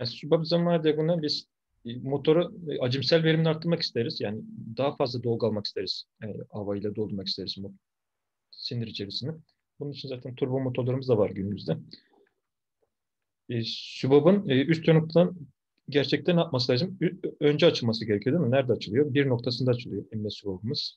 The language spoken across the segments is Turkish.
Yani Shubham zamanı diagramına biz motoru acimsel verimini arttırmak isteriz. Yani daha fazla dolgu almak isteriz. Havayla doldurmak isteriz sinir içerisine. Bunun için zaten turbo motorlarımız da var günümüzde. Shubham'ın üst noktadan gerçekten ne yapması lazım? Önce açılması gerekiyor değil mi? Nerede açılıyor? Bir noktasında açılıyor emme Shubham'ımız.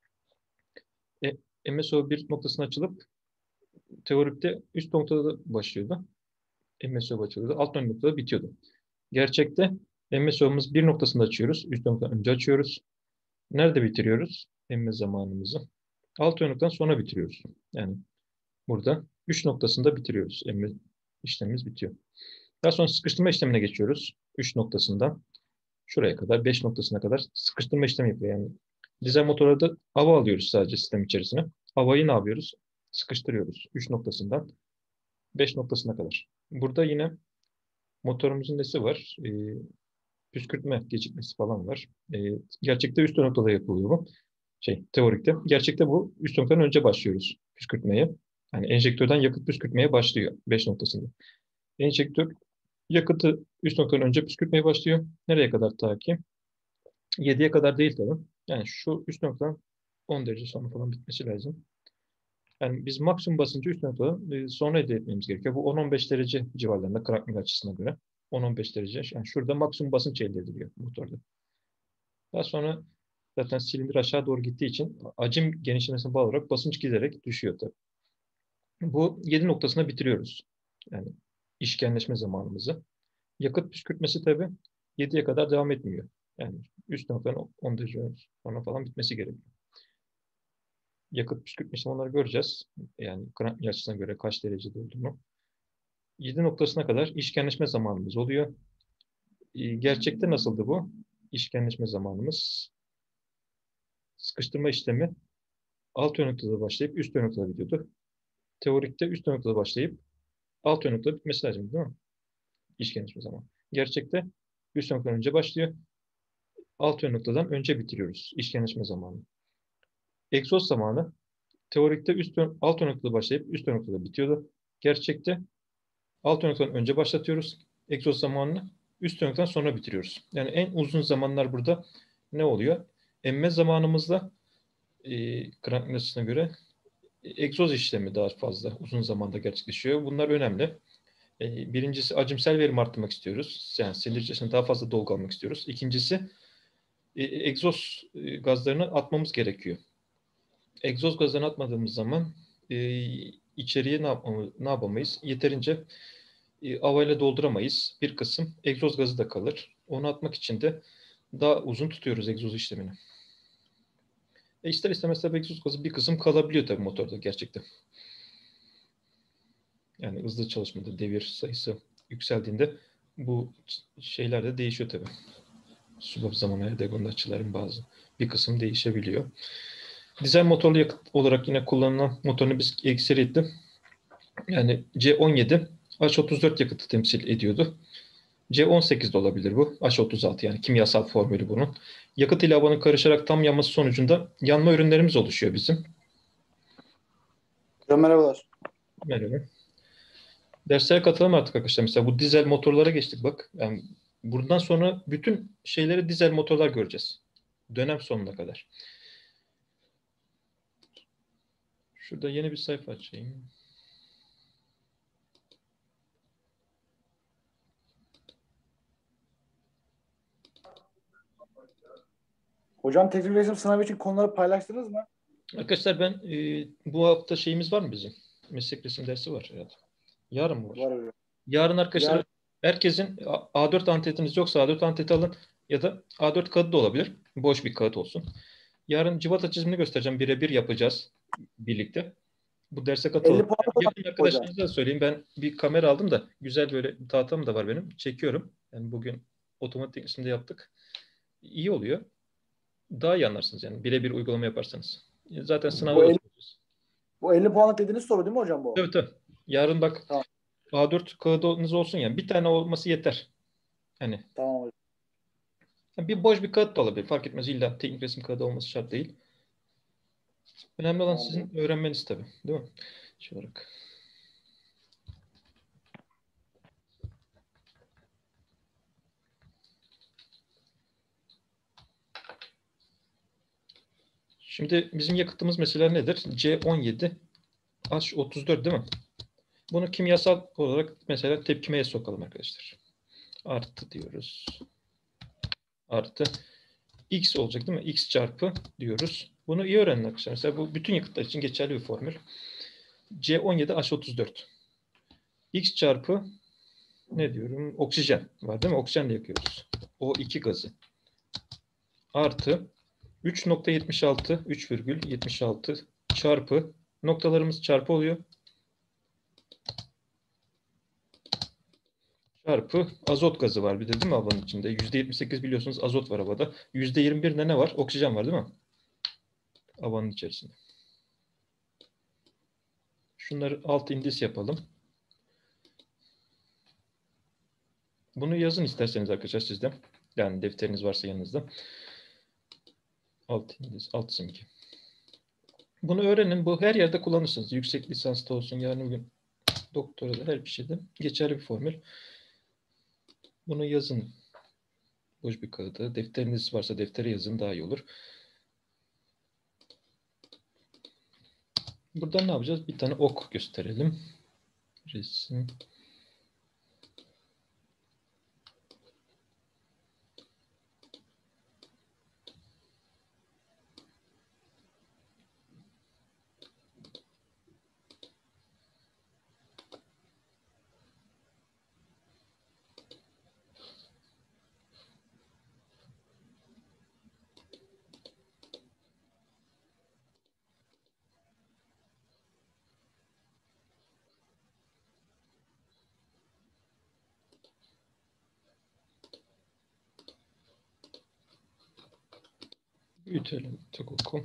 MSO bir noktasına açılıp teorikte üst noktada başlıyordu. MSO açılıyordu. Alt noktada bitiyordu. Gerçekte MSO'muz bir noktasında açıyoruz. Üst noktadan önce açıyoruz. Nerede bitiriyoruz? Emme zamanımızı. Alt noktadan sonra bitiriyoruz. Yani burada 3 noktasında bitiriyoruz. Emme işlemimiz bitiyor. Daha sonra sıkıştırma işlemine geçiyoruz. 3 noktasından şuraya kadar, 5 noktasına kadar sıkıştırma işlemi yapıyor. Yani dizel motorlarda hava alıyoruz sadece sistem içerisine. Havayı ne yapıyoruz? Sıkıştırıyoruz. 3 noktasından 5 noktasına kadar. Burada yine motorumuzun nesi var? Püskürtme gecikmesi falan var. Gerçekte üst noktada yapılıyor bu. Teorikte. Gerçekte bu üst noktadan önce başlıyoruz püskürtmeye. Yani enjektörden yakıt püskürtmeye başlıyor 5 noktasında. Enjektör yakıtı üst noktadan önce püskürtmeye başlıyor. Nereye kadar ta ki? 7'ye kadar değil tabii. Yani şu üst noktadan 10 derece sonra falan bitmesi lazım. Yani biz maksimum basıncı üst noktada sonra elde etmemiz gerekiyor. Bu 10-15 derece civarlarında crankling açısına göre. 10-15 derece. Yani şurada maksimum basınç elde ediliyor motorda. Daha sonra zaten silindir aşağı doğru gittiği için hacim genişlemesine bağlı olarak basınç giderek düşüyor tabii. Bu 7 noktasına bitiriyoruz. Yani işkenleşme zamanımızı. Yakıt püskürtmesi tabii 7'ye kadar devam etmiyor. Yani üst noktadan 10 derece sonra falan bitmesi gerekiyor. Yakıt püskürtme işlemleri göreceğiz. Yani crankling açısına göre kaç derecede olduğunu. 7 noktasına kadar işkenleşme zamanımız oluyor. Gerçekte nasıldı bu? İşkenleşme zamanımız. Sıkıştırma işlemi alt noktada başlayıp üst noktada bitiyordu. Teorikte üst noktada başlayıp alt noktada bitmesi lazım değil mi? İşkenleşme zamanı. Gerçekte üst noktadan önce başlıyor. Alt noktadan önce bitiriyoruz. İşkenleşme zamanı. Egzoz zamanı teorikte alt noktada başlayıp üst noktada bitiyordu. Gerçekte alt noktadan önce başlatıyoruz egzoz zamanını. Üst noktadan sonra bitiriyoruz. Yani en uzun zamanlar burada ne oluyor? Emme zamanımızda crankling açısına göre egzoz işlemi daha fazla uzun zamanda gerçekleşiyor. Bunlar önemli. Birincisi acımsel verim arttırmak istiyoruz. Yani sinir içerisinde daha fazla dolgu almak istiyoruz. İkincisi egzoz gazlarını atmamız gerekiyor. Egzoz gazlarını atmadığımız zaman içeriye ne yapamayız? Yeterince havayla dolduramayız. Bir kısım egzoz gazı da kalır. Onu atmak için de daha uzun tutuyoruz egzoz işlemini. İster istemez tabii egzoz gazı bir kısım kalabiliyor tabii motorda gerçekten. Yani hızlı çalışmada devir sayısı yükseldiğinde bu şeyler de değişiyor tabii. Subap zamanı degonda açıların bazı bir kısım değişebiliyor. Dizel motorlu yakıt olarak yine kullanılan motorunu biz ekseriyetle yani C17 H34 yakıtı temsil ediyordu. C18 de olabilir bu. H36 yani kimyasal formülü bunun. Yakıt ile havanın karışarak tam yanması sonucunda yanma ürünlerimiz oluşuyor bizim. Merhabalar. Merhaba. Derslere katılalım artık arkadaşlar. Mesela bu dizel motorlara geçtik bak. Yani buradan sonra bütün şeyleri dizel motorlar göreceğiz. Dönem sonuna kadar. Şurada yeni bir sayfa açayım. Hocam teknik resim sınavı için konuları paylaştınız mı? Arkadaşlar ben bu hafta şeyimiz var mı bizim? Meslek resim dersi var herhalde. Yarın mı var? Var hocam. Yarın arkadaşlar Yarın herkesin A4 antetiniz yoksa A4 anteti alın ya da A4 kağıdı da olabilir. Boş bir kağıt olsun. Yarın cıvata çizimini göstereceğim. Birebir yapacağız birlikte. Bu derse katılın. 50 puan Yakın hocam. arkadaşlarınıza da söyleyeyim. Ben bir kamera aldım da güzel böyle bir tahtam da var benim. Çekiyorum. Yani bugün otomatik teknisinde yaptık. İyi oluyor. Daha iyi anlarsınız yani. Birebir uygulama yaparsanız. Zaten sınavda Bu da 50, soracağız. bu 50 puanlık dediğiniz soru değil mi hocam bu? Tabii tabii. Yarın bak Tamam. A4 kağıdınız olsun yani. Bir tane olması yeter. Hani Tamam hocam. bir boş bir kağıt da olabilir. Fark etmez. İlla teknik resim kağıdı olması şart değil. Önemli olan Tamam hocam. sizin öğrenmeniz tabii. Değil mi? Şey olarak. Şimdi bizim yakıtımız mesela nedir? C17H34 değil mi? Bunu kimyasal olarak mesela tepkimeye sokalım arkadaşlar. Artı diyoruz. Artı. X olacak değil mi? X çarpı diyoruz. Bunu iyi öğrenin arkadaşlar. Mesela bu bütün yakıtlar için geçerli bir formül. C17H34. X çarpı ne diyorum? Oksijen var değil mi? Oksijenle yakıyoruz. O2 gazı. Artı 3.76 3,76 çarpı noktalarımız çarpı oluyor. Çarpı azot gazı var bir de değil mi havanın içinde? %78 biliyorsunuz azot var havada. %21 ne var? Oksijen var değil mi? Havanın içerisinde. Şunları alt indis yapalım. Bunu yazın isterseniz arkadaşlar sizde. Yani defteriniz varsa yanınızda. Alt indis, alt simge. Bunu öğrenin. Bu her yerde kullanırsınız. Yüksek lisansta olsun, yarın bugün doktorada her bir şeyde geçerli bir formül. Bunu yazın. Boş bir kağıda. Defteriniz varsa deftere yazın daha iyi olur. Buradan ne yapacağız? Bir tane ok gösterelim. Resim. Büyütelim. Tek oku.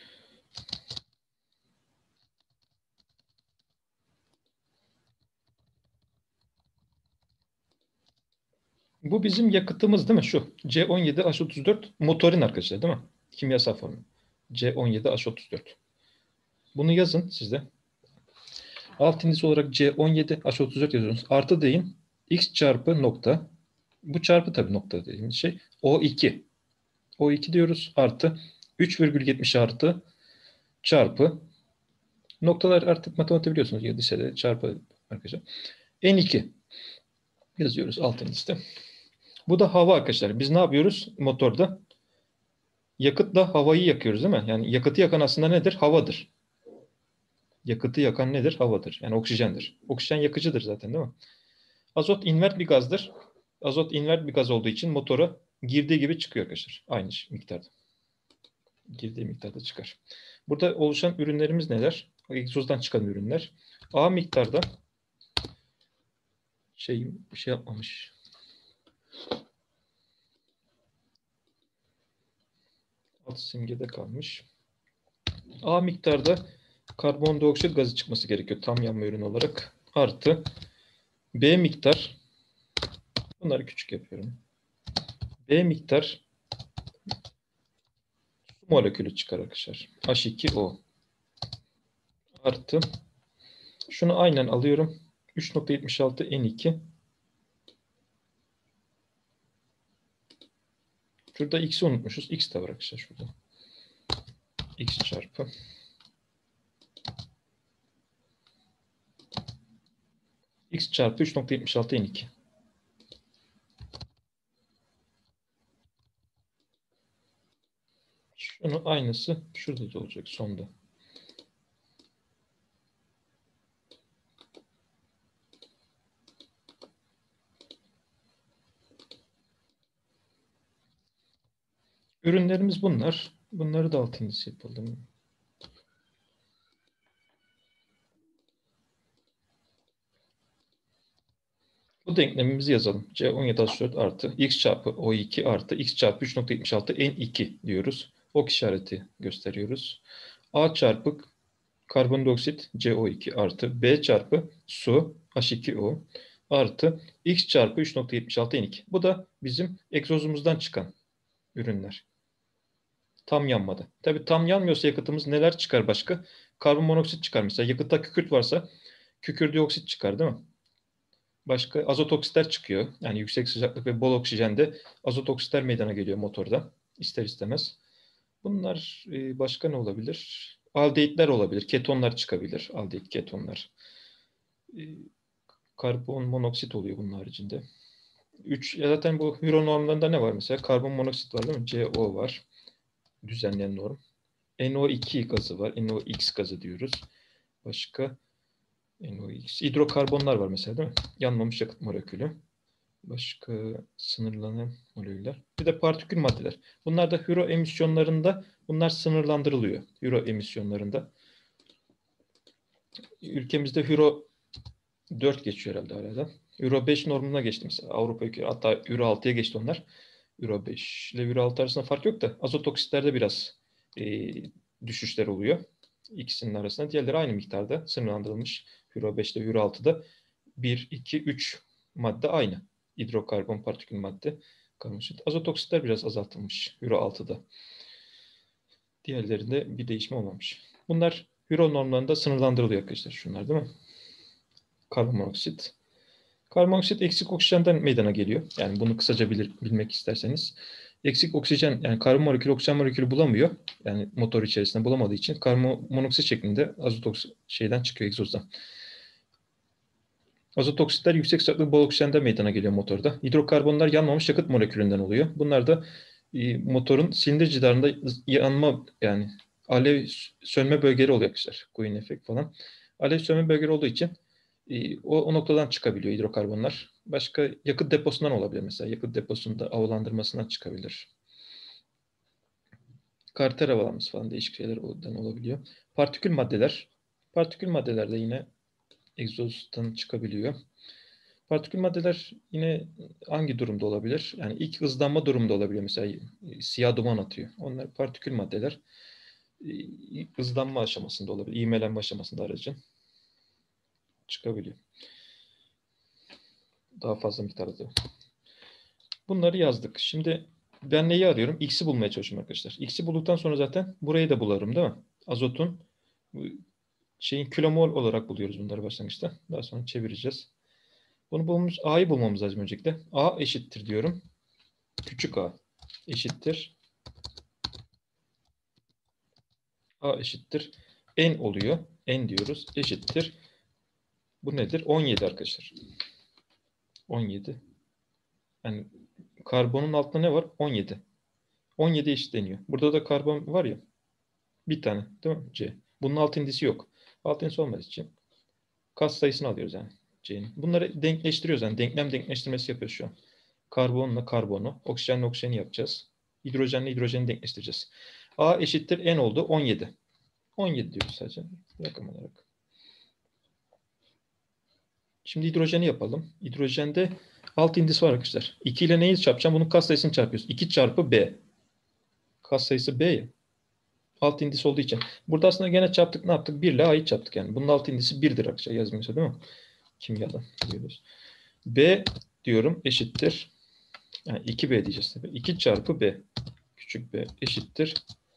Bu bizim yakıtımız değil mi? Şu. C17H34 motorin arkadaşlar değil mi? Kimyasal formülü. C17H34. Bunu yazın sizde. Alt indis olarak C17H34 yazıyorsunuz. Artı deyin. X çarpı nokta. Bu çarpı tabii nokta dediğimiz şey. O2. O2 diyoruz. Artı 3,70 artı çarpı noktalar artık matematik biliyorsunuz ya lisede çarpı arkadaşlar. N2 yazıyoruz alt indiste. Bu da hava arkadaşlar. Biz ne yapıyoruz motorda? Yakıtla havayı yakıyoruz değil mi? Yani yakıtı yakan aslında nedir? Havadır. Yakıtı yakan nedir? Havadır. Yani oksijendir. Oksijen yakıcıdır zaten değil mi? Azot invert bir gazdır. Azot invert bir gaz olduğu için motora girdiği gibi çıkıyor arkadaşlar. Aynı miktarda. Girdiği miktarda çıkar. Burada oluşan ürünlerimiz neler? Egzozdan çıkan ürünler. A miktarda bir şey yapmamış. Alt simgede kalmış. A miktarda karbondioksit gazı çıkması gerekiyor tam yanma ürünü olarak. Artı B miktar, bunları küçük yapıyorum. B miktar su molekülü çıkar arkadaşlar. H2O. Artı şunu aynen alıyorum. 3,76 N2. Şurada X'i unutmuşuz. X de var arkadaşlar şurada. X çarpı. X çarpı 3,76 N2. Şunun aynısı şurada da olacak sonda. Ürünlerimiz bunlar. Bunları da alt indisi yapalım. Bu denklemimizi yazalım. C17H4 artı X çarpı O2 artı X çarpı 3,76 N2 diyoruz. Ok işareti gösteriyoruz. A çarpı karbondioksit CO2 artı B çarpı su H2O artı X çarpı 3,76 N2. Bu da bizim egzozumuzdan çıkan ürünler. Tam yanmadı. Tabii tam yanmıyorsa yakıtımız neler çıkar başka? Karbon monoksit çıkar mesela. Yakıtta kükürt varsa kükür dioksit çıkar değil mi? Başka azot oksitler çıkıyor. Yani yüksek sıcaklık ve bol oksijende azot oksitler meydana geliyor motorda. İster istemez. Bunlar başka ne olabilir? Aldehyitler olabilir. Ketonlar çıkabilir. Aldehit ketonlar. E, Karbon monoksit oluyor bunun haricinde. Zaten bu Euro normlarında ne var mesela? Karbon monoksit var değil mi? CO var. Düzenleyen norm. NO2 gazı var. NOx gazı diyoruz. Başka NOx. Hidrokarbonlar var mesela değil mi? Yanmamış yakıt molekülü. Başka sınırlanan moleküller. Bir de partikül maddeler. Bunlar da Euro emisyonlarında bunlar sınırlandırılıyor. Euro emisyonlarında. Ülkemizde Euro 4 geçiyor herhalde hala. Euro 5 normuna geçti mesela. Avrupa ülkeleri hatta Euro 6'ya geçti onlar. Euro 5 ile Euro 6 arasında fark yok da azot oksitlerde biraz e, düşüşler oluyor. İkisinin arasında. Diğerleri aynı miktarda sınırlandırılmış. Euro 5'te Euro 6'da 1, 2, 3 madde aynı. Hidrokarbon, partikül madde, karbondioksit. Azot oksitler biraz azaltılmış Euro 6'da. Diğerlerinde bir değişme olmamış. Bunlar Euro normlarında sınırlandırılıyor arkadaşlar. Şunlar değil mi? Karbonmonoksit. Karbonmonoksit eksik oksijenden meydana geliyor. Yani bunu kısaca bilmek isterseniz. Eksik oksijen yani karbon molekülü oksijen molekülü bulamıyor. Yani motor içerisinde bulamadığı için karbonmonoksit şeklinde şeyden çıkıyor egzozdan. Azot oksitler yüksek sıcaklık bol oksijenden meydana geliyor motorda. Hidrokarbonlar yanmamış yakıt molekülünden oluyor. Bunlar da motorun silindir cidarında yanma yani alev sönme bölgeleri oluyor arkadaşlar. Queen efekt falan. Alev sönme bölgeleri olduğu için o noktadan çıkabiliyor hidrokarbonlar. Başka yakıt deposundan olabilir mesela. Yakıt deposunda havalandırmasından çıkabilir. Karter havalanması falan değişik şeyler olabiliyor. Partikül maddeler. Partikül maddeler de yine egzozdan çıkabiliyor. Partikül maddeler yine hangi durumda olabilir? Yani ilk hızlanma durumunda olabiliyor. Mesela siyah duman atıyor. Onlar partikül maddeler. Hızlanma aşamasında olabilir. İğmelenme aşamasında aracın çıkabiliyor. Daha fazla miktarda. Bunları yazdık. Şimdi ben neyi arıyorum? X'i bulmaya çalışıyorum arkadaşlar. X'i bulduktan sonra zaten burayı da bularım değil mi? Azotun kilomol olarak buluyoruz bunları başlangıçta. Daha sonra çevireceğiz. A'yı bulmamız lazım öncelikle. A eşittir diyorum. Küçük a eşittir. A eşittir. N oluyor. N diyoruz. Eşittir. Bu nedir? 17 arkadaşlar. 17. Yani karbonun altında ne var? 17. 17 eşitleniyor. Burada da karbon var ya. Bir tane. Değil mi? C. Bunun alt indisi yok. Alt indisi olmadığı için kat sayısını alıyoruz yani. C'nin. Bunları denkleştiriyoruz. Yani denklem denkleştirmesi yapıyoruz şu an. Karbonla karbonu, oksijenle oksijeni yapacağız. Hidrojenle hidrojeni denkleştireceğiz. A eşittir N oldu. 17. 17 diyoruz sadece. Rakam olarak. Şimdi hidrojeni yapalım. Hidrojende alt indisi var arkadaşlar. 2 ile neyi çarpacağım? Bunun katsayısını çarpıyoruz. 2 çarpı B. Katsayısı B ya. Alt indisi olduğu için. Burada aslında gene çarptık ne yaptık? 1 ile A'yı çarptık yani. Bunun alt indisi 1'dir arkadaşlar yazmıyorsa değil mi? Kimyadan biliyoruz. B diyorum eşittir. Yani 2B diyeceğiz tabii. 2 çarpı B. Küçük B eşittir.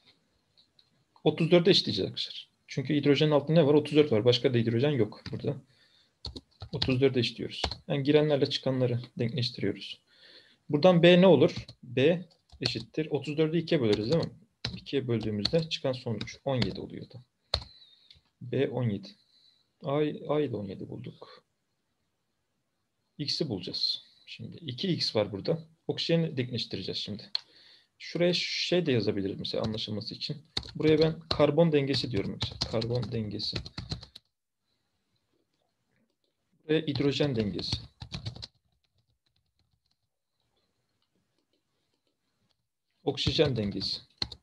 34'e eşitleyeceğiz arkadaşlar. Çünkü hidrojenin altında ne var? 34 var. Başka da hidrojen yok burada. 34'e eşitliyoruz. Yani girenlerle çıkanları denkleştiriyoruz. Buradan B ne olur? B eşittir. 34'ü 2'ye böleriz değil mi? 2'ye böldüğümüzde çıkan sonuç 17 oluyordu. B 17. A'yı da 17 bulduk. X'i bulacağız. Şimdi 2x var burada. Oksijeni denkleştireceğiz şimdi. Şuraya şey de yazabiliriz mesela anlaşılması için. Buraya ben karbon dengesi diyorum. Mesela. Karbon dengesi. Ve hidrojen dengesi. Oksijen dengesi.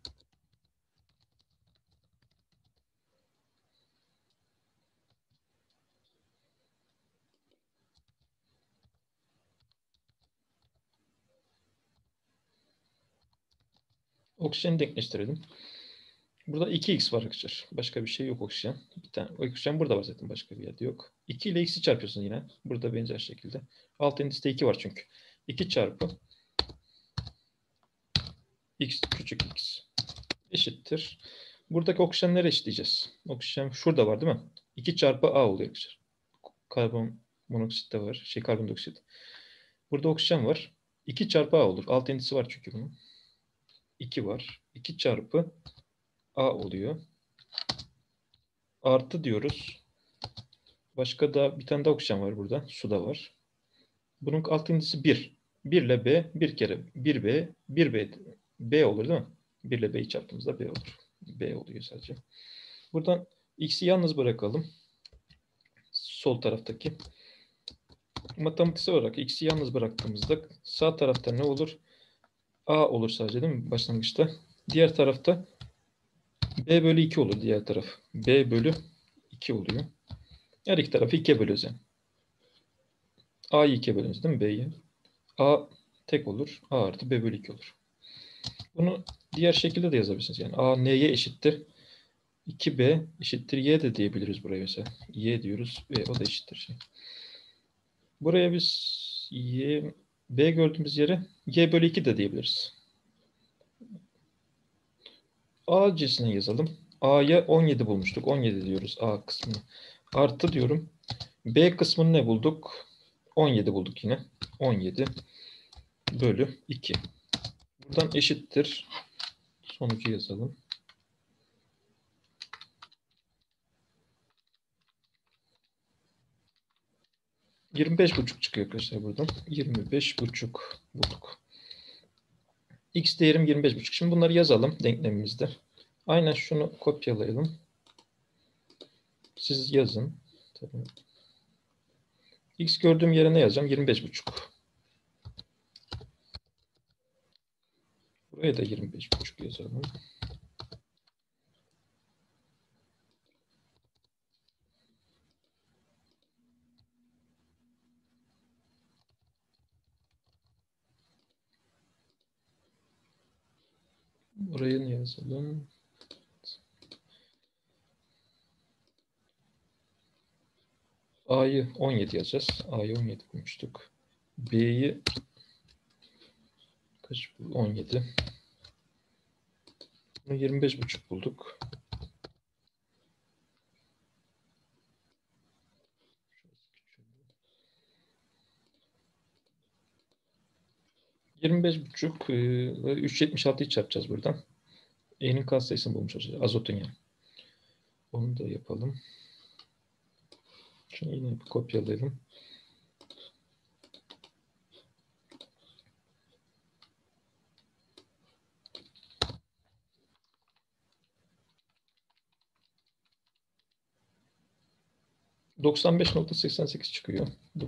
Oksijeni denkleştirelim. Burada 2x var arkadaşlar. Başka bir şey yok oksijen. Bir tane oksijen burada var zaten. Başka bir yerde yok. 2 ile x'i çarpıyorsun yine. Burada benzer şekilde. Alt indiste 2 var çünkü. 2 çarpı x küçük x eşittir. Buradaki oksijenleri eşitleyeceğiz. Oksijen şurada var değil mi? 2 çarpı A oluyor arkadaşlar. Karbon monoksit de var. Karbondioksit. Burada oksijen var. 2 çarpı A olur. Alt indisi var çünkü bunun. 2 var. 2 çarpı A oluyor. Artı diyoruz. Başka da bir tane daha oksijen var burada. Su da var. Bunun alt indisi 1. 1 ile B bir kere 1B, 1B B olur değil mi? 1 ile B'yi çarptığımızda B olur. B oluyor sadece. Buradan X'i yalnız bırakalım. Sol taraftaki. Matematiksel olarak X'i yalnız bıraktığımızda sağ tarafta ne olur? A olur sadece değil mi? Başlangıçta. Diğer tarafta B bölü 2 olur diğer taraf. B bölü 2 oluyor. Her iki tarafı 2'ye bölüyoruz yani. A'yı 2'ye bölüyoruz değil mi B'yi? A tek olur. A artı B bölü 2 olur. Bunu diğer şekilde de yazabilirsiniz. Yani A N'ye eşittir. 2B eşittir Y de diyebiliriz buraya mesela. Y diyoruz. B o da eşittir şey. Buraya biz Y, B gördüğümüz yere Y bölü 2 de diyebiliriz. A cinsine yazalım. A'ya 17 bulmuştuk. 17 diyoruz A kısmını. Artı diyorum. B kısmını ne bulduk? 17 bulduk yine. 17 bölü 2. Buradan eşittir. Sonucu yazalım. 25,5 çıkıyor arkadaşlar buradan. 25,5 bulduk. X değerim 25,5. Şimdi bunları yazalım denklemimizde. Aynen şunu kopyalayalım. Siz yazın. Tabii. X gördüğüm yere ne yazacağım? 25,5. Buraya da 25,5 yazalım. Buraya ne yazalım? A'yı 17 yazacağız. A'yı 17 bulmuştuk. B'yi kaç bulduk? 17. Bunu 25,5 bulduk. ...25,5 376'yı çarpacağız buradan. E'nin katsayısını bulmuş olacağız. Azotun yani. Onu da yapalım. Şunu yine bir kopyalayalım. ...95,88 çıkıyor.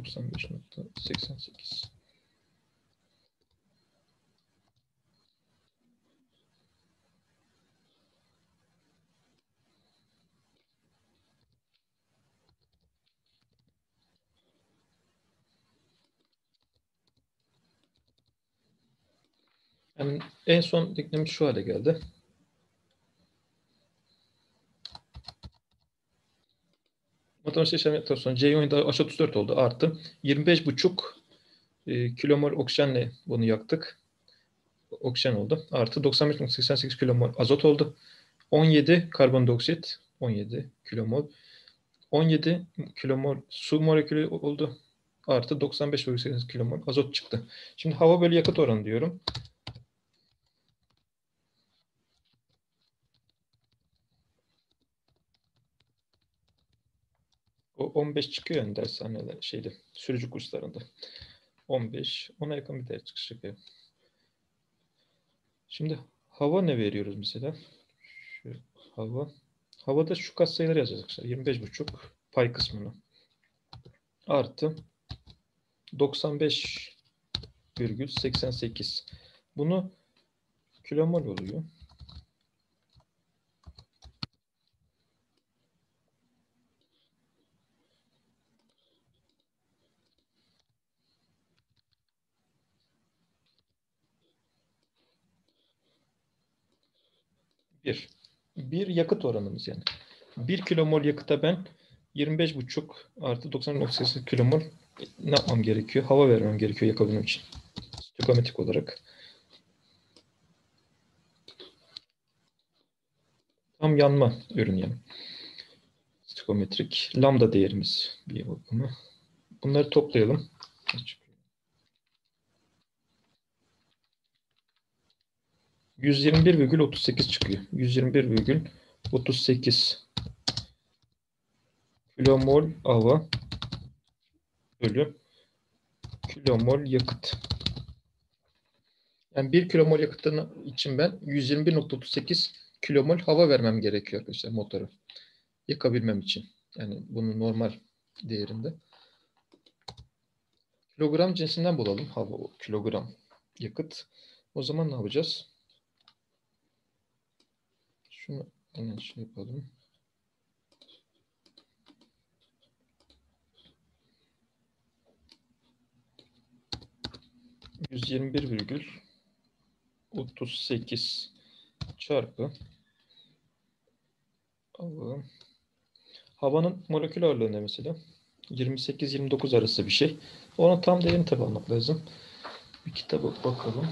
95,88. Yani en son denklem şu hale geldi. Matematik işlemleri sonra C17 H34 oldu. Artı 25,5 kilomol oksijenle bunu yaktık. Oksijen oldu. Artı 95,88 kilomol azot oldu. 17 karbondioksit. 17 kilomol. 17 kilomol su molekülü oldu. Artı 95,8 kilomol azot çıktı. Şimdi hava bölü yakıt oranı diyorum. O 15 çıkıyor yani dershanede şeyde sürücü kurslarında. 15 ona yakın bir değer çıkıyor. Şimdi hava ne veriyoruz mesela? Şu hava. Havada şu katsayıları yazacağız arkadaşlar. 25,5 pay kısmını. Artı 95,88. Bunu kilomol oluyor. Bir yakıt oranımız yani. 1 kilomol yakıta ben 25,5 artı 90,8 kilomol ne yapmam gerekiyor? Hava vermem gerekiyor yakabilmem için. Stoikometrik olarak. Tam yanma ürün yani. Stoikometrik. Lambda değerimiz bir bakımı. Bunları toplayalım. 121,38 çıkıyor. 121,38 kilomol hava bölü kilomol yakıt. Yani 1 kilomol yakıtın için ben 121,38 kilomol hava vermem gerekiyor arkadaşlar motoru. Yakabilmem için. Yani bunun normal değerinde. Kilogram cinsinden bulalım. Hava, kilogram, yakıt. O zaman ne yapacağız? Şunu hemen şey yapalım. ...121,38 çarpı hava. Havanın molekül ağırlığı ne mesela? 28-29 arası bir şey. Onun tam değerini tabi almak lazım. Bir kitaba bakalım.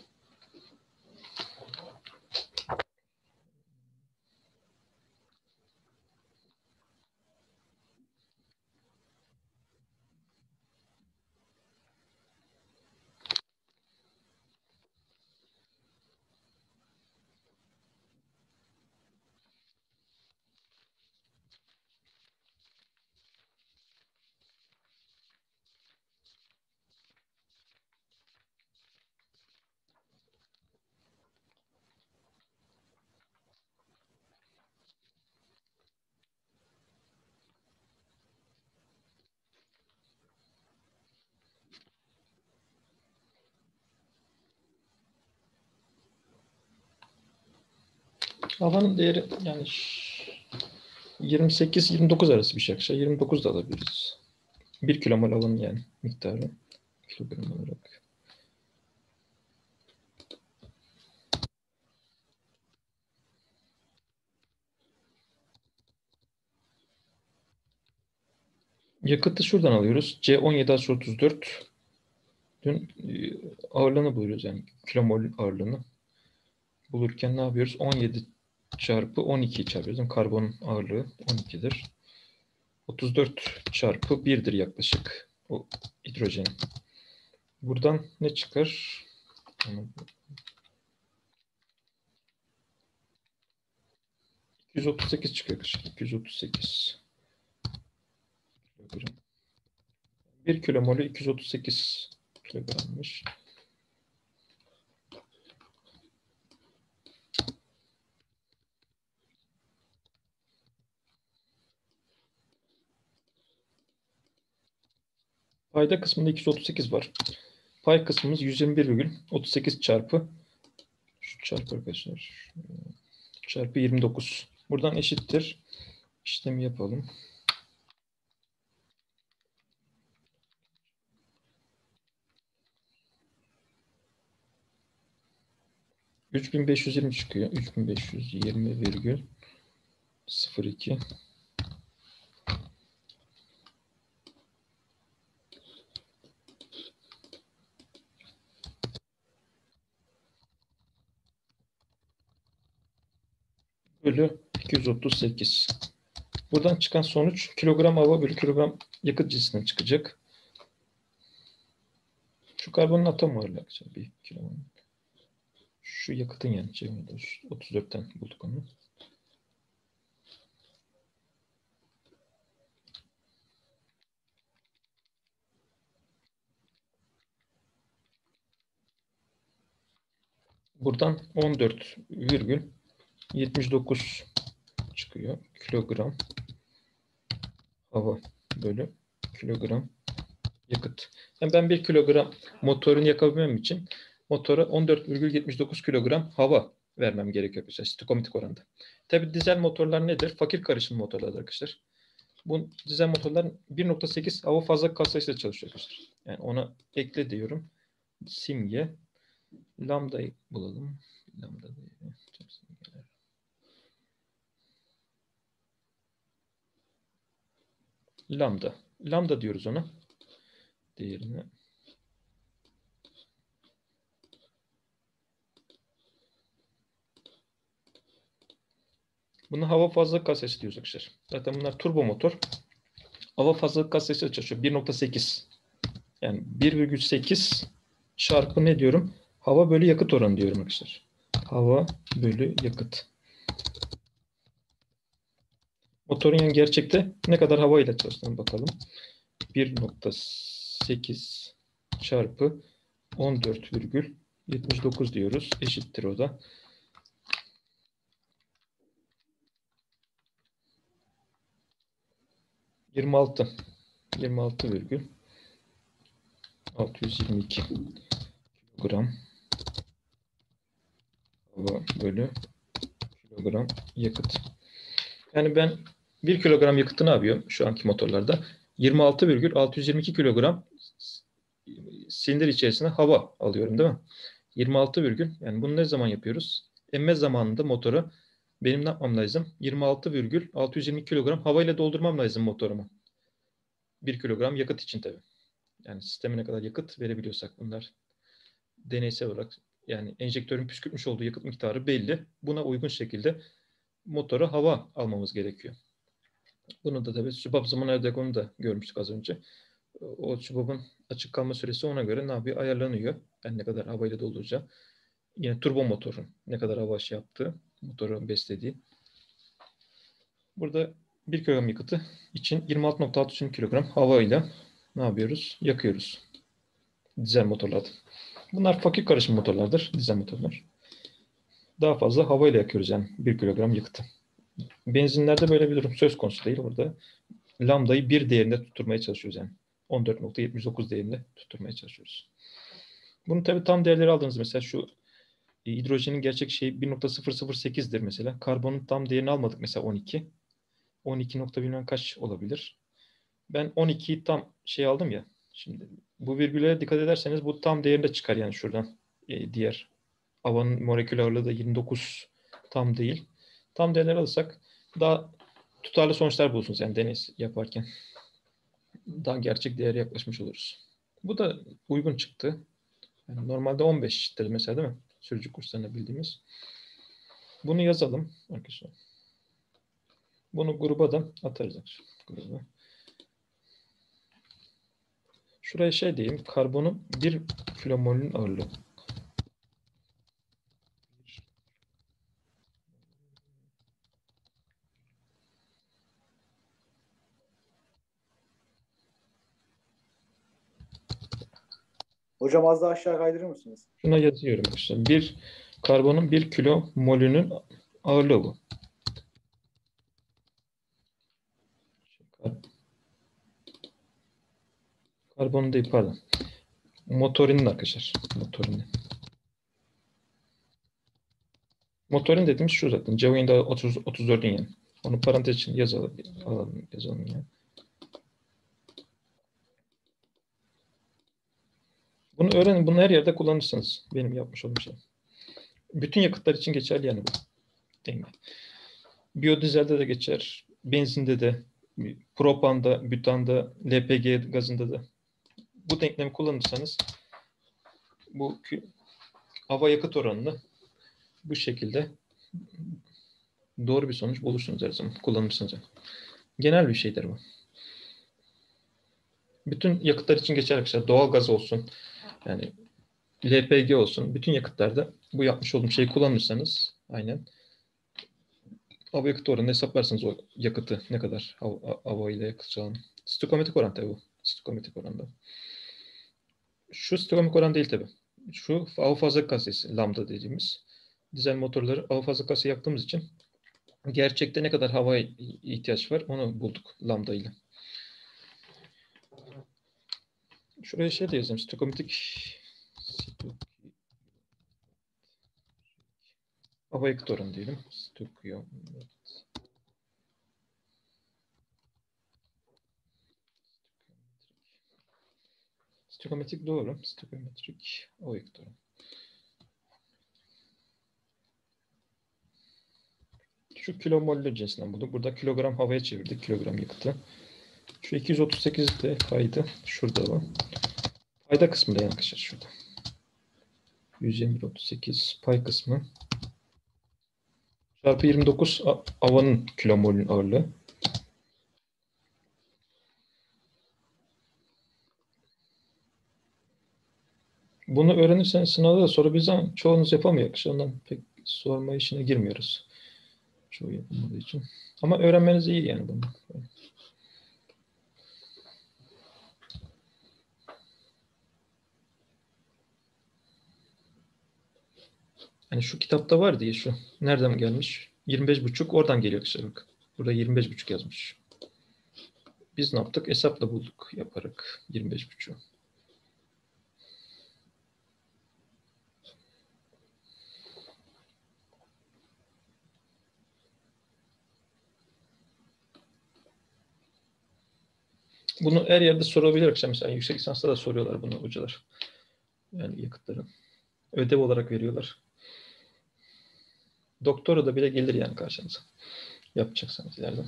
Havanın değeri yani 28-29 arası bir şey arkadaşlar. 29 da alabiliriz. 1 kilomol havanın yani miktarı. Kilogram olarak. Yakıtı şuradan alıyoruz. C17H34 dün ağırlığını buluyoruz yani kilomol ağırlığını. Bulurken ne yapıyoruz? 17 çarpı 12 çarpıyoruz. Yani karbonun ağırlığı 12'dir. 34 çarpı 1'dir yaklaşık o hidrojen. Buradan ne çıkar? 238 çıkıyor. 238 kilogram. 1 kilomolü 238 kilogrammış. Payda kısmında 238 var. Pay kısmımız 121,38 çarpı şu çarpı arkadaşlar çarpı 29. Buradan eşittir. İşlemi yapalım. 3520 çıkıyor. 3520,02 bölü 238. Buradan çıkan sonuç kilogram hava bölü kilogram yakıt cinsinden çıkacak. Şu karbonun atom ağırlığı bir kilogram. Şu yakıtın yani C34'ten bulduk onu. Buradan 14,79 çıkıyor. Kilogram hava bölü kilogram yakıt. Yani ben 1 kilogram motorunu yakabilmem için motora 14,79 kilogram hava vermem gerekiyor arkadaşlar. Stoichiometrik oranda. Tabi dizel motorlar nedir? Fakir karışım motorlar arkadaşlar. Bu dizel motorlar 1,8 hava fazla kas sayısıyla çalışıyor arkadaşlar. Yani ona ekle diyorum. Simge lambda'yı bulalım. Lambda değeri. Lambda. Lambda diyoruz ona. Değerine. Buna hava fazlalık katsayısı diyoruz arkadaşlar. Zaten bunlar turbo motor. Hava fazlalık katsayısı çalışıyor. 1,8. Yani 1,8 çarpı ne diyorum? Hava bölü yakıt oranı diyorum arkadaşlar. hava bölü yakıt. Motorun yani gerçekte ne kadar hava ile çalıştığına bakalım. 1,8 çarpı 14,79 diyoruz. Eşittir o da. 26,622 kilogram hava bölü kilogram yakıt. Yani ben 1 kilogram yakıtı ne yapıyorum şu anki motorlarda? 26,622 kilogram silindir içerisine hava alıyorum değil mi? 26 virgül, yani bunu ne zaman yapıyoruz? Emme zamanında motoru benim ne yapmam lazım? 26,620 kilogram havayla doldurmam lazım motorumu. 1 kilogram yakıt için tabii. Yani sisteme ne kadar yakıt verebiliyorsak bunlar deneysel olarak, yani enjektörün püskürtmüş olduğu yakıt miktarı belli. Buna uygun şekilde motora hava almamız gerekiyor. Bunu da tabii sübap zaman onu da görmüştük az önce. O sübapın açık kalma süresi ona göre ne yapıyor? Ayarlanıyor. Yani ne kadar havayla dolduracağı. Yine turbo motorun ne kadar hava yaptığı, motoru beslediği. Burada 1 kilogram yakıtı için 26,63 kilogram havayla ne yapıyoruz? Yakıyoruz. Dizel motorlarda. Bunlar fakir karışım motorlardır. Dizel motorlar. Daha fazla havayla yakıyoruz yani 1 kilogram yakıtı. Benzinlerde böyle bir durum söz konusu değil. Orada lambdayı 1 değerinde tutturmaya çalışıyoruz yani. 14,79 değerinde tutturmaya çalışıyoruz. Bunun tabii tam değerleri aldığınız mesela şu hidrojenin gerçek şeyi 1,008'dir mesela. Karbonun tam değerini almadık mesela 12. 12 nokta bilmem kaç olabilir. Ben 12'yi tam şey aldım ya. Şimdi bu virgüllere dikkat ederseniz bu tam değerinde çıkar yani şuradan. Diğer havanın molekül ağırlığı da 29 tam değil. Tam değerler alırsak daha tutarlı sonuçlar bulursunuz yani deney yaparken. Daha gerçek değere yaklaşmış oluruz. Bu da uygun çıktı. Yani normalde 15'tir mesela değil mi? Sürücü kurslarında bildiğimiz. Bunu yazalım arkadaşlar. Bunu gruba da atarız. Gruba. Şuraya şey diyeyim. Karbonun 1 kilomolün ağırlığı. Hocam az daha aşağı kaydırır mısınız? Şuna yazıyorum arkadaşlar. Karbonun 1 kilomolünün ağırlığı bu. Karbonun değil pardon. Motorinin arkadaşlar. Motorinin. Motorin dediğimiz şu zaten. Cevher'in 34'ün yani. Onu parantez için yazalım yani. Bunu öğrenin. Bunu her yerde kullanırsınız. Benim yapmış olduğum şey. Bütün yakıtlar için geçerli yani bu denge. Biyodizelde de geçer. Benzinde de, propanda, bütanda, LPG gazında da. Bu denklemi kullanırsanız bu hava yakıt oranını bu şekilde doğru bir sonuç bulursunuz her zaman. Kullanırsanız. Genel bir şeydir bu. Bütün yakıtlar için geçer arkadaşlar. Doğal gaz olsun, yani LPG olsun. Bütün yakıtlarda bu yapmış olduğum şeyi kullanırsanız aynen hava yakıt oranını hesaplarsanız o yakıtı ne kadar hava ile yakacağını. Stokometrik oran tabii bu. Stokometrik oranda. Şu stokometrik oran değil tabii. Şu hava fazla kasesi lambda dediğimiz. Dizel motorları hava fazla kası yaktığımız için gerçekte ne kadar havaya ihtiyaç var onu bulduk lambda ile. Şuraya şey de yazayım. Stokometrik hava yakıt oranı diyelim. Stokometrik doğru. Stokometrik hava yakıt oranı. Şu kilomoller cinsinden bulduk. Burada kilogram havaya çevirdik. Kilogram yakıtı. Şu 238 de kaydı. Şurada var. Payda kısmı da arkadaşlar şurada. 121,38 pay kısmı. Çarpı 29 havanın kilomolün ağırlığı. Bunu öğrenirseniz sınavda da sorabileceğim. Çoğunuz yapamıyor. Ondan pek sorma işine girmiyoruz. Çoğu yapılmadığı için. Ama öğrenmeniz iyi yani bunu. Yani şu kitapta var diye şu. Nereden gelmiş? 25,5 oradan geliyor işte bak. Burada 25,5 yazmış. Biz ne yaptık? Hesapla bulduk yaparak 25,5. Bunu her yerde sorabilir. Mesela yüksek lisansta da soruyorlar bunu hocalar. Yani yakıtları. Ödev olarak veriyorlar. Doktora da bile gelir yani karşınıza. Yapacaksanız ileride.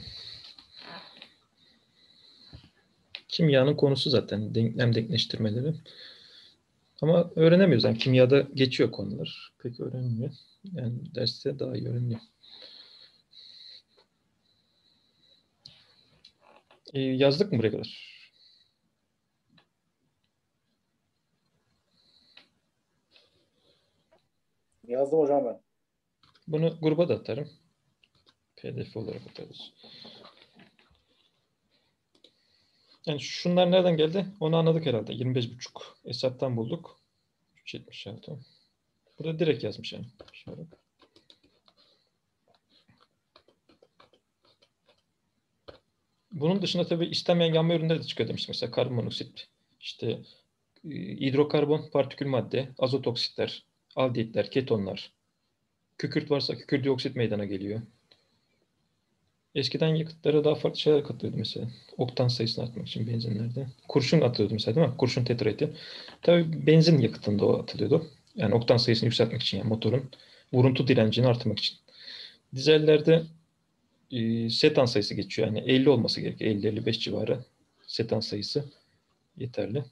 Kimyanın konusu zaten denklem denkleştirmeleri. Ama öğrenemiyoruz. Yani kimyada geçiyor konular. Pek öğrenmiyor. Yani derste daha iyi öğreniyor. Yazdık mı buraya kadar? Yazdım hocam ben. Bunu gruba da atarım. PDF olarak atarız. Yani şunlar nereden geldi? Onu anladık herhalde. 25,5. Hesaptan bulduk. 376. Burada direkt yazmış yani. Şöyle. Bunun dışında tabii istenmeyen yanma ürünleri de çıkıyor demiştim. Mesela karbonmonoksit, işte hidrokarbon partikül madde, azot oksitler, aldehitler, ketonlar. Kükürt varsa kükürt dioksit meydana geliyor. Eskiden yakıtlara daha farklı şeyler katılıyordu mesela. Oktan sayısını arttırmak için benzinlerde. Kurşun atılıyordu mesela değil mi? Kurşun tetraeti. Tabii benzin yakıtında o atılıyordu. Yani oktan sayısını yükseltmek için yani motorun vuruntu direncini artırmak için. Dizellerde setan sayısı geçiyor. Yani 50 olması gerekiyor. 50-55 civarı setan sayısı yeterli.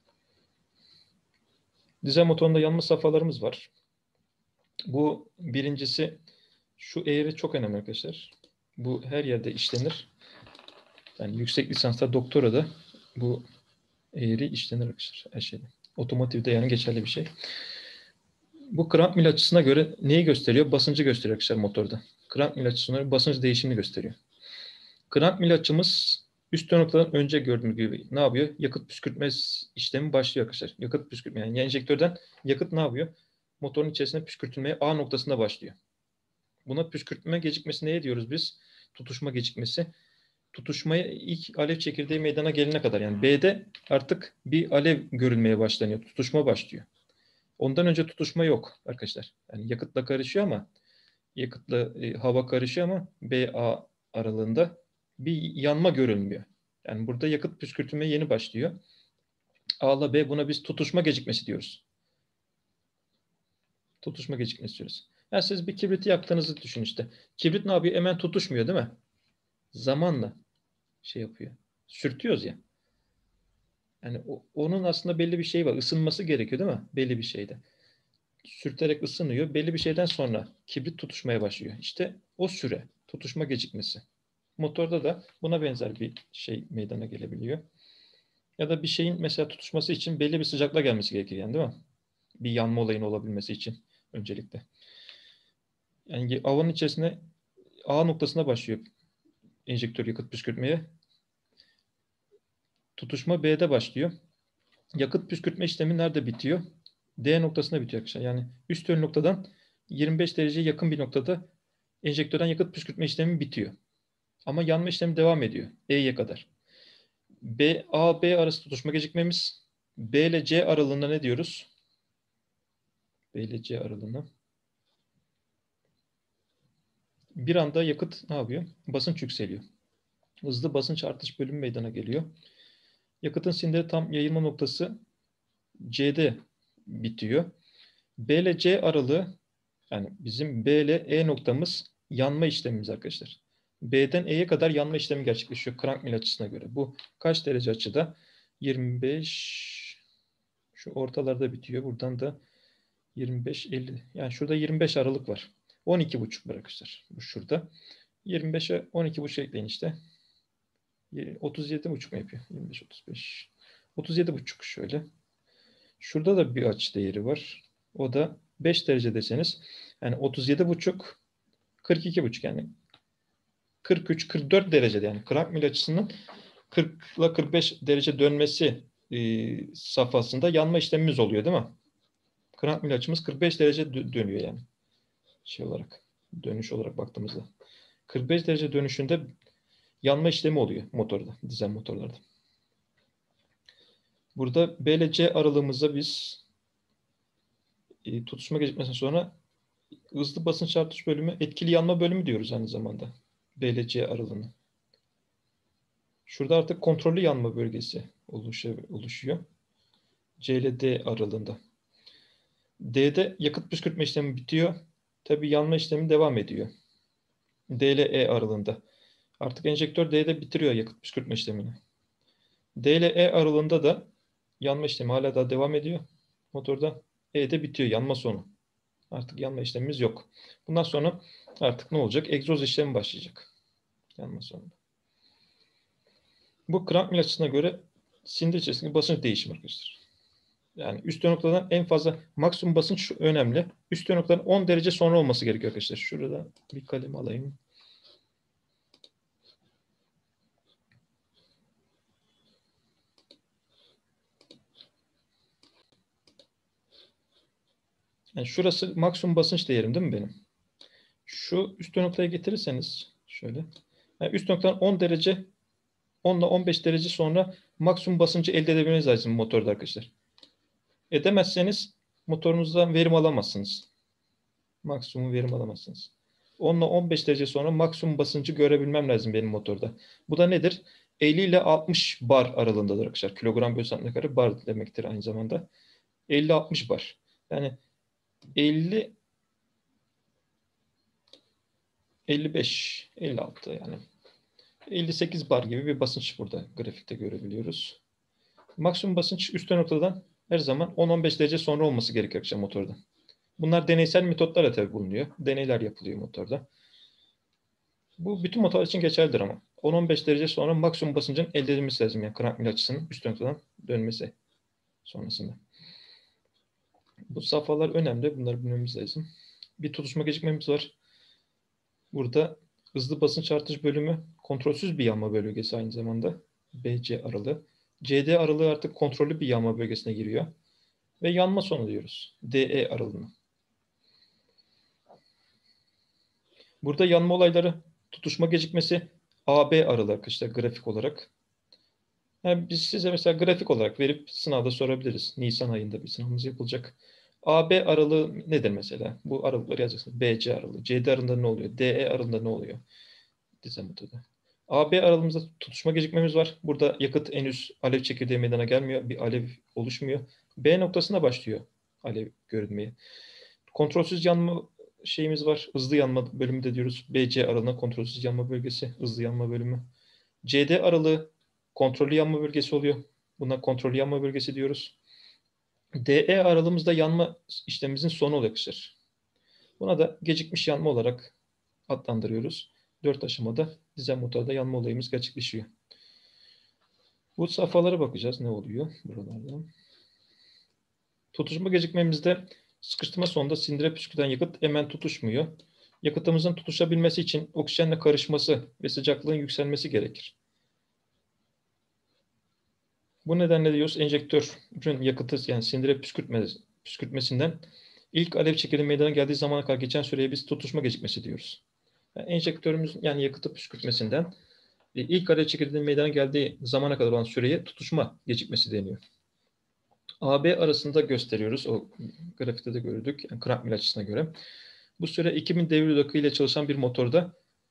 Dizel motorunda yanma safhalarımız var. Bu birincisi şu eğri çok önemli arkadaşlar. Bu her yerde işlenir. Yani yüksek lisansta doktora da bu eğri işlenir arkadaşlar her şeyde. Otomotivde yani geçerli bir şey. Bu kramp mil açısına göre neyi gösteriyor? Basıncı gösteriyor arkadaşlar motorda. Kramp mil açısına göre basınç değişimini gösteriyor. Kramp mil açımız üst noktadan önce gördüğümüz gibi ne yapıyor? Yakıt püskürtme işlemi başlıyor arkadaşlar. Yakıt püskürtme yani enjektörden yakıt ne yapıyor? Motorun içerisine püskürtülmeye A noktasında başlıyor. Buna püskürtme gecikmesi neye diyoruz biz? Tutuşma gecikmesi. Tutuşmaya ilk alev çekirdeği meydana gelene kadar yani B'de artık bir alev görülmeye başlanıyor. Tutuşma başlıyor. Ondan önce tutuşma yok arkadaşlar. Yani yakıtla karışıyor ama yakıtla hava karışıyor ama BA aralığında bir yanma görülmüyor. Yani burada yakıt püskürtülmeye yeni başlıyor. A ile B buna biz tutuşma gecikmesi diyoruz. Tutuşma gecikmesi diyoruz. Yani siz bir kibriti yaktığınızı düşün işte. Kibrit ne yapıyor? Hemen tutuşmuyor değil mi? Zamanla şey yapıyor. Sürtüyoruz ya. Yani onun aslında belli bir şey var. Isınması gerekiyor değil mi? Belli bir şeyde. Sürterek ısınıyor. Belli bir şeyden sonra kibrit tutuşmaya başlıyor. İşte o süre. Tutuşma gecikmesi. Motorda da buna benzer bir şey meydana gelebiliyor. Ya da bir şeyin mesela tutuşması için belli bir sıcaklığa gelmesi gerekir yani değil mi? Bir yanma olayının olabilmesi için öncelikle. Yani havanın içerisine A noktasına başlıyor enjektör yakıt püskürtmeye. Tutuşma B'de başlıyor. Yakıt püskürtme işlemi nerede bitiyor? D noktasında bitiyor arkadaşlar. Yani üst ön noktadan 25 dereceye yakın bir noktada enjektörden yakıt püskürtme işlemi bitiyor. Ama yanma işlemi devam ediyor. E'ye kadar. A-B arası tutuşma gecikmemiz. B ile C aralığında ne diyoruz? B ile C aralığına. Bir anda yakıt ne yapıyor? Basınç yükseliyor. Hızlı basınç artış bölümü meydana geliyor. Yakıtın sindiri tam yayılma noktası C'de bitiyor. B ile C aralığı yani bizim B ile E noktamız yanma işlemimiz arkadaşlar. B'den E'ye kadar yanma işlemi gerçekleşiyor Crank mil açısına göre. Bu kaç derece açıda? 25 şu ortalarda bitiyor. Buradan da 25-50 yani şurada 25 aralık var. 12,5 arkadaşlar. Bu şurada. 25'e 12,5 ekleyin işte. 37,5 mu yapıyor? 25-35. 37,5 şöyle. Şurada da bir açı değeri var. O da 5 derece deseniz yani 37,5 42,5 yani 43-44 derecede yani krank mil açısının 40 ile 45 derece dönmesi safhasında yanma işlemimiz oluyor değil mi? Krank mil açımız 45 derece dönüyor yani. Şey olarak, dönüş olarak baktığımızda. 45 derece dönüşünde yanma işlemi oluyor motorda, dizel motorlarda. Burada B ile C aralığımızda biz tutuşma gecikmesinden sonra hızlı basınç artış bölümü, etkili yanma bölümü diyoruz aynı zamanda. B ile C aralığını. Şurada artık kontrollü yanma bölgesi oluşuyor. C ile D aralığında. D'de yakıt püskürtme işlemi bitiyor. Tabii yanma işlemi devam ediyor. D ile E aralığında. Artık enjektör D'de bitiriyor yakıt püskürtme işlemini. D ile E aralığında da yanma işlemi hala daha devam ediyor. Motorda E'de bitiyor yanma sonu. Artık yanma işlemimiz yok. Bundan sonra artık ne olacak? Egzoz işlemi başlayacak. Yanma sonunda. Bu crank mil açısına göre silindir içerisindeki basınç değişimi arkadaşlar. Yani üst noktadan en fazla maksimum basınç önemli. Üst noktadan 10 derece sonra olması gerekiyor arkadaşlar. Şurada bir kalem alayım. Yani şurası maksimum basınç değerim değil mi benim? Şu üst noktaya getirirseniz şöyle. Yani üst noktadan 10 derece 10 ile 15 derece sonra maksimum basıncı elde edebilmeniz lazım motorda arkadaşlar. Edemezseniz motorunuzdan verim alamazsınız. Maksimum verim alamazsınız. 10 ile 15 derece sonra maksimum basıncı görebilmem lazım benim motorda. Bu da nedir? 50 ile 60 bar aralığındadır arkadaşlar. Kilogram bölü santimetre kare bar demektir aynı zamanda. 50-60 bar. Yani 50 55 56 yani 58 bar gibi bir basınç burada grafikte görebiliyoruz. Maksimum basınç üst noktadan her zaman 10-15 derece sonra olması gerekiyor arkadaşlar motorda. Bunlar deneysel metotlarla tabii bulunuyor. Deneyler yapılıyor motorda. Bu bütün motorlar için geçerlidir ama. 10-15 derece sonra maksimum basıncın elde edilmesi lazım. Yani crank mil açısının üst noktadan dönmesi sonrasında. Bu safhalar önemli. Bunları bilmemiz lazım. Bir tutuşma gecikmemiz var. Burada hızlı basınç artış bölümü kontrolsüz bir yanma bölgesi aynı zamanda. BC aralığı. CD aralığı artık kontrollü bir yanma bölgesine giriyor. Ve yanma sonu diyoruz. DE aralığına. Burada yanma olayları tutuşma gecikmesi AB aralığı arkadaşlar grafik olarak. Yani biz size mesela grafik olarak verip sınavda sorabiliriz. Nisan ayında bir sınavımız yapılacak. AB aralığı nedir mesela? Bu aralıkları yazacaksınız. BC aralığı. CD aralığında ne oluyor? DE aralığında ne oluyor? Dizemetroda. AB aralığımızda tutuşma gecikmemiz var. Burada yakıt henüz alev çekirdeği meydana gelmiyor. Bir alev oluşmuyor. B noktasına başlıyor alev görünmeye. Kontrolsüz yanma şeyimiz var. Hızlı yanma bölümü de diyoruz. BC aralığına kontrolsüz yanma bölgesi, hızlı yanma bölümü. CD aralığı kontrollü yanma bölgesi oluyor. Buna kontrollü yanma bölgesi diyoruz. DE aralığımızda yanma işlemimizin sonu oluyor arkadaşlar. Buna da gecikmiş yanma olarak adlandırıyoruz. 4 aşamada dizel motorda yanma olayımız gerçekleşiyor. Bu safhalara bakacağız. Ne oluyor buralarda? Tutuşma gecikmemizde sıkıştırma sonunda silindire püskürten yakıt hemen tutuşmuyor. Yakıtımızın tutuşabilmesi için oksijenle karışması ve sıcaklığın yükselmesi gerekir. Bu nedenle diyoruz enjektörün yakıtı yani silindire püskürtmesinden ilk alev çekirdeği meydana geldiği zamana kadar geçen süreye biz tutuşma gecikmesi diyoruz. Yani enjektörümüzün yani yakıtı püskürtmesinden ilk alev çekirdeğinin meydana geldiği zamana kadar olan süreye tutuşma gecikmesi deniyor. AB arasında gösteriyoruz. O grafikte de gördük. Yani crank mil açısına göre. Bu süre 2000 devir akı ile çalışan bir motorda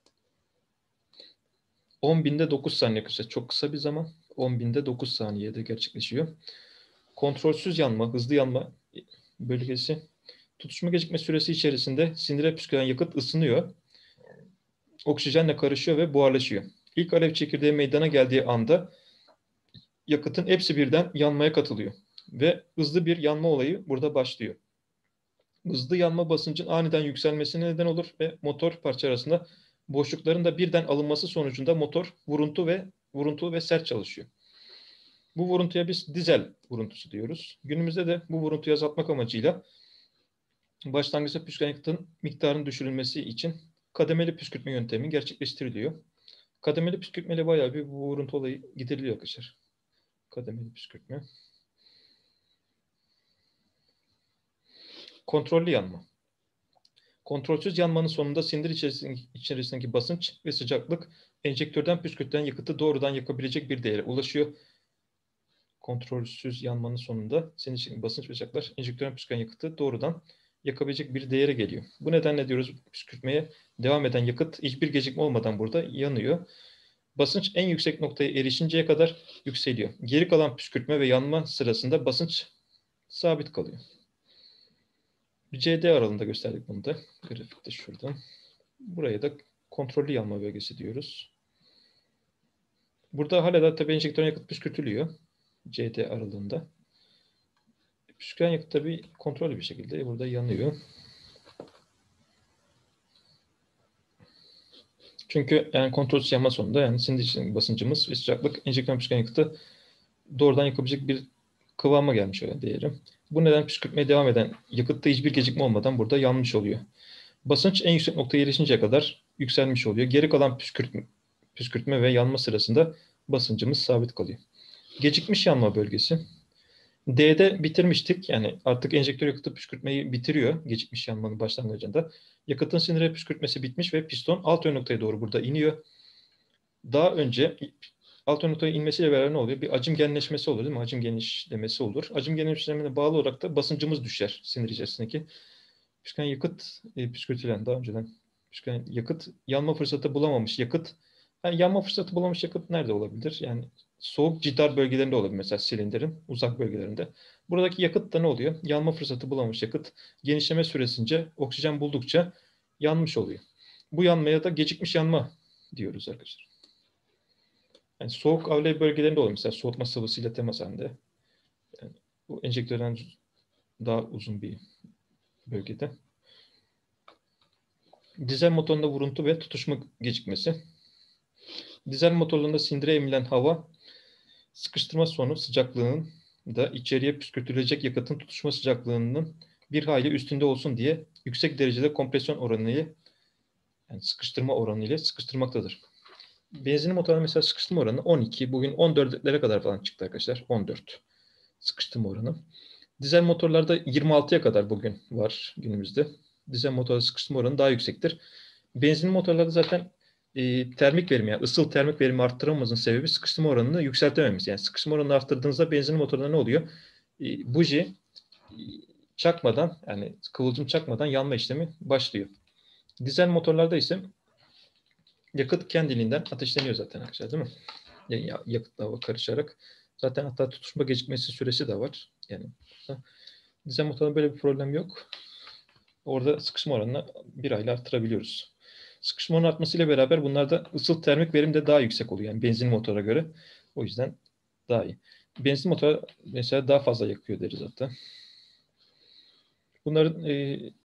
10.000'de 9 saniye kısa. Çok kısa bir zaman. 10.000'de 9 saniyede gerçekleşiyor. Kontrolsüz yanma, hızlı yanma bölgesi. Tutuşma gecikme süresi içerisinde sindire püsküren yakıt ısınıyor. Oksijenle karışıyor ve buharlaşıyor. İlk alev çekirdeği meydana geldiği anda yakıtın hepsi birden yanmaya katılıyor. Ve hızlı bir yanma olayı burada başlıyor. Hızlı yanma basıncın aniden yükselmesine neden olur ve motor parça arasında boşlukların da birden alınması sonucunda motor vuruntu ve sert çalışıyor. Bu vuruntuya biz dizel vuruntusu diyoruz. Günümüzde de bu vuruntuyu azaltmak amacıyla başlangıçta püskürten yakıtın miktarının düşürülmesi için kademeli püskürtme yöntemi gerçekleştiriliyor. Kademeli püskürtmeyle bayağı bir vuruntu olayı gideriliyor arkadaşlar. Kademeli püskürtme. Kontrollü yanma. Kontrolsüz yanmanın sonunda silindir içerisindeki basınç ve sıcaklık enjektörden püskürtülen yakıtı doğrudan yakabilecek bir değere ulaşıyor. Kontrolsüz yanmanın sonunda silindir içerisindeki basınç ve sıcaklık enjektörden püskürtülen yakıtı doğrudan yakabilecek bir değere geliyor. Bu nedenle diyoruz püskürtmeye devam eden yakıt hiçbir gecikme olmadan burada yanıyor. Basınç en yüksek noktaya erişinceye kadar yükseliyor. Geri kalan püskürtme ve yanma sırasında basınç sabit kalıyor. CD aralığında gösterdik bunu da. Grafikte şurada. Buraya da kontrollü yanma bölgesi diyoruz. Burada hala da tabii enjektörün yakıt püskürtülüyor. CD aralığında. Püsküren yakıt tabii kontrollü bir şekilde burada yanıyor. Çünkü yani kontrolsüz yanma sonunda yani silindir basıncımız ve sıcaklık enjektörün püsküren yakıtı doğrudan yakabilecek bir kıvama gelmiş öyle diyelim. Bu neden püskürtmeye devam eden yakıtta hiçbir gecikme olmadan burada yanmış oluyor. Basınç en yüksek noktaya erişinceye kadar yükselmiş oluyor. Geri kalan püskürtme ve yanma sırasında basıncımız sabit kalıyor. Gecikmiş yanma bölgesi. D'de bitirmiştik. Yani artık enjektör yakıtı püskürtmeyi bitiriyor gecikmiş yanmanın başlangıcında. Yakıtın sinire püskürtmesi bitmiş ve piston alt ön noktaya doğru burada iniyor. Daha önce alt ön noktaya inmesiyle beraber ne oluyor? Bir hacim genleşmesi olur değil mi? Hacim genişlemesi olur. Hacim genişlemesine bağlı olarak da basıncımız düşer sinir içerisindeki. Püsküren yakıt püskürtülen daha önceden püsküren yakıt yanma fırsatı bulamamış yakıt. Yani yanma fırsatı bulamamış yakıt nerede olabilir? Yani soğuk cidar bölgelerinde olabilir mesela silindirin uzak bölgelerinde. Buradaki yakıt da ne oluyor? Yanma fırsatı bulamamış yakıt genişleme süresince oksijen buldukça yanmış oluyor. Bu yanmaya da gecikmiş yanma diyoruz arkadaşlar. Yani soğuk alevle bölgelerinde oluyor mesela soğutma sıvısıyla temas halinde. Yani bu enjektörden daha uzun bir bölgede. Dizel motorunda vuruntu ve tutuşma gecikmesi. Dizel motorlarında sindire emilen hava sıkıştırma sonu sıcaklığının da içeriye püskürtülecek yakıtın tutuşma sıcaklığının bir hayli üstünde olsun diye yüksek derecede kompresyon oranı ile yani sıkıştırma oranı ile sıkıştırmaktadır. Benzinli motorların mesela sıkıştırma oranı 12, bugün 14'lere kadar falan çıktı arkadaşlar. 14 sıkıştırma oranı. Dizel motorlarda 26'ya kadar bugün var günümüzde. Dizel motorda sıkıştırma oranı daha yüksektir. Benzinli motorlarda zaten termik verimi yani ısıl termik verimi arttıramamızın sebebi sıkıştırma oranını yükseltememiz. Yani sıkıştırma oranını arttırdığınızda benzinli motorda ne oluyor? Buji çakmadan yani kıvılcım çakmadan yanma işlemi başlıyor. Dizel motorlarda ise yakıt kendiliğinden ateşleniyor zaten arkadaşlar değil mi? Yakıtla hava karışarak. Zaten hatta tutuşma gecikmesi süresi de var. Yani dizel motorda böyle bir problem yok. Orada sıkışma oranını bir ayla arttırabiliyoruz. Sıkışma oranı artmasıyla beraber bunlarda ısıl termik verim de daha yüksek oluyor. Yani benzin motora göre. O yüzden daha iyi. Benzin motoru mesela daha fazla yakıyor deriz hatta. Bunların